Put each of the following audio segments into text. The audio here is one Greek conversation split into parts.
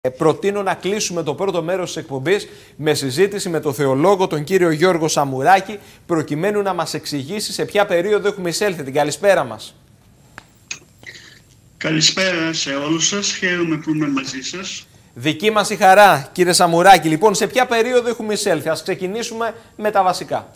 Προτείνω να κλείσουμε το πρώτο μέρος της εκπομπής με συζήτηση με τον θεολόγο, τον κύριο Γιώργο Σαμουράκη, προκειμένου να μας εξηγήσει σε ποια περίοδο έχουμε εισέλθει. Την καλησπέρα μας. Καλησπέρα σε όλους σας, χαίρομαι που είμαι μαζί σας. Δική μας η χαρά, κύριε Σαμουράκη. Λοιπόν, σε ποια περίοδο έχουμε εισέλθει? Ας ξεκινήσουμε με τα βασικά.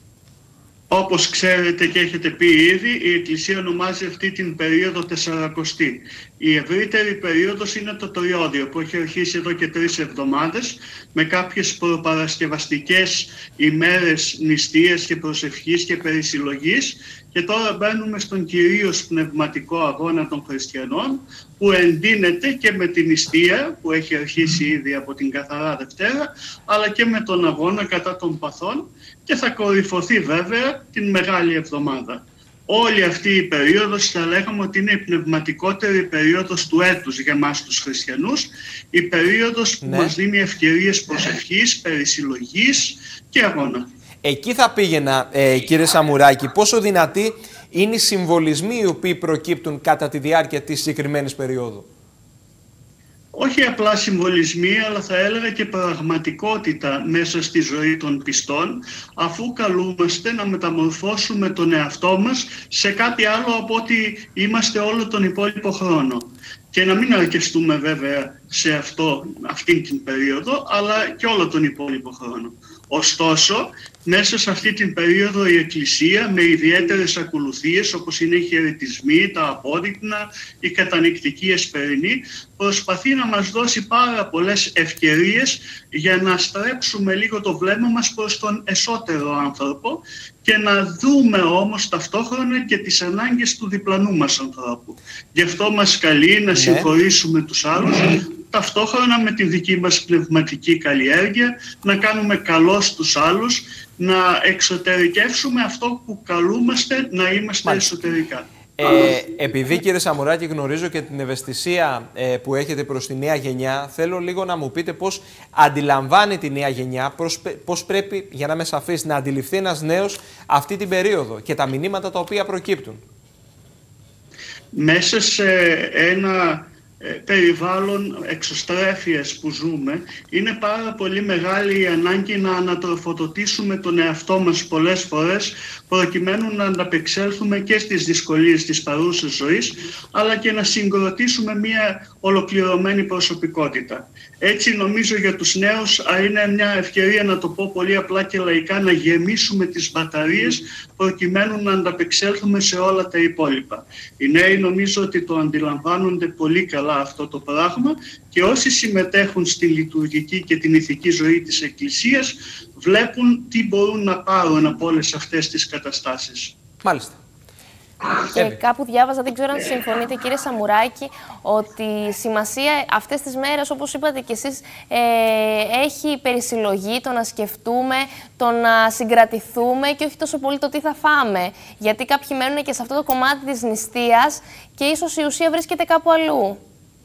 Όπως ξέρετε και έχετε πει ήδη, η Εκκλησία ονομάζει αυτή την περίοδο Τεσσαρακοστή. Η ευρύτερη περίοδος είναι το Τριώδιο, που έχει αρχίσει εδώ και 3 εβδομάδες, με κάποιες προπαρασκευαστικές ημέρες νηστείας και προσευχής και περισυλλογής. Και τώρα μπαίνουμε στον κυρίως πνευματικό αγώνα των χριστιανών, που εντείνεται και με την νηστεία που έχει αρχίσει ήδη από την Καθαρά Δευτέρα, αλλά και με τον αγώνα κατά των παθών, και θα κορυφωθεί βέβαια την Μεγάλη Εβδομάδα. Όλη αυτή η περίοδος θα λέγαμε ότι είναι η πνευματικότερη περίοδος του έτους για εμάς τους χριστιανούς, η περίοδος που μας δίνει ευκαιρίες προσευχής, περισυλλογής και αγώνα. Εκεί θα πήγαινα, κύριε Σαμουράκη, πόσο δυνατοί είναι οι συμβολισμοί οι οποίοι προκύπτουν κατά τη διάρκεια της συγκεκριμένης περίοδου? Όχι απλά συμβολισμοί, αλλά θα έλεγα και πραγματικότητα μέσα στη ζωή των πιστών, αφού καλούμαστε να μεταμορφώσουμε τον εαυτό μας σε κάτι άλλο από ότι είμαστε όλο τον υπόλοιπο χρόνο. Και να μην αρκεστούμε βέβαια σε αυτήν την περίοδο, αλλά και όλο τον υπόλοιπο χρόνο. Ωστόσο, μέσα σε αυτή την περίοδο η Εκκλησία, με ιδιαίτερες ακολουθίες όπως είναι οι χαιρετισμοί, τα απόδεικνα, η κατανυκτική εσπερινή, προσπαθεί να μας δώσει πάρα πολλές ευκαιρίες για να στρέψουμε λίγο το βλέμμα μας προς τον εσωτερικό άνθρωπο και να δούμε όμως ταυτόχρονα και τις ανάγκες του διπλανού μας ανθρώπου. Γι' αυτό μας καλεί να συγχωρήσουμε τους άλλους, ταυτόχρονα με τη δική μας πνευματική καλλιέργεια, να κάνουμε καλό στους άλλους, να εξωτερικεύσουμε αυτό που καλούμαστε να είμαστε εσωτερικά. Επειδή, κύριε Σαμουράκη, γνωρίζω και την ευαισθησία που έχετε προς τη νέα γενιά, θέλω λίγο να μου πείτε πώς αντιλαμβάνει τη νέα γενιά, πώς πρέπει, για να είμαι σαφής, να αντιληφθεί ένας νέος αυτή την περίοδο και τα μηνύματα τα οποία προκύπτουν. Μέσα σε ένα περιβάλλον εξωστρέφειας που ζούμε, είναι πάρα πολύ μεγάλη η ανάγκη να ανατροφοδοτήσουμε τον εαυτό μας πολλές φορές, προκειμένου να ανταπεξέλθουμε και στις δυσκολίες της παρούσας ζωής, αλλά και να συγκροτήσουμε μια ολοκληρωμένη προσωπικότητα. Έτσι νομίζω για τους νέους είναι μια ευκαιρία, να το πω πολύ απλά και λαϊκά, να γεμίσουμε τις μπαταρίες προκειμένου να ανταπεξέλθουμε σε όλα τα υπόλοιπα. Οι νέοι νομίζω ότι το αντιλαμβάνονται πολύ καλά αυτό το πράγμα, και όσοι συμμετέχουν στη λειτουργική και την ηθική ζωή της Εκκλησίας βλέπουν τι μπορούν να πάρουν από όλες αυτές τις καταστάσεις. Μάλιστα. Και κάπου διάβαζα, δεν ξέρω αν συμφωνείτε κύριε Σαμουράκη, ότι η σημασία αυτές τις μέρες, όπως είπατε κι εσείς, έχει περισυλλογή, το να σκεφτούμε, το να συγκρατηθούμε και όχι τόσο πολύ το τι θα φάμε. Γιατί κάποιοι μένουν και σε αυτό το κομμάτι της νηστείας και ίσως η ουσία βρίσκεται κάπου αλλού.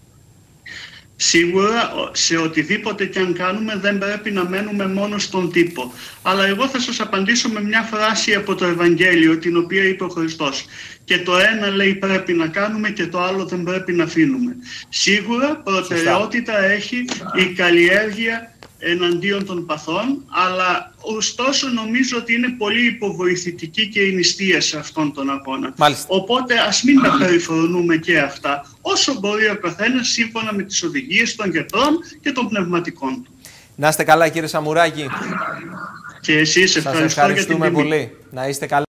Σίγουρα σε οτιδήποτε και αν κάνουμε δεν πρέπει να μένουμε μόνο στον τύπο. Αλλά εγώ θα σας απαντήσω με μια φράση από το Ευαγγέλιο, την οποία είπε ο Χριστός. Και το ένα λέει πρέπει να κάνουμε και το άλλο δεν πρέπει να αφήνουμε. Σίγουρα προτεραιότητα έχει η καλλιέργεια εναντίον των παθών, αλλά ωστόσο νομίζω ότι είναι πολύ υποβοηθητική και η νηστεία σε αυτόν τον αγώνα. Οπότε ας μην τα περιφρονούμε και αυτά, όσο μπορεί ο καθένας σύμφωνα με τις οδηγίες των γιατρών και των πνευματικών του. Να είστε καλά, κύριε Σαμουράκη. Και εσείς ευχαριστώ για την τιμή. Πολύ. Να είστε καλά.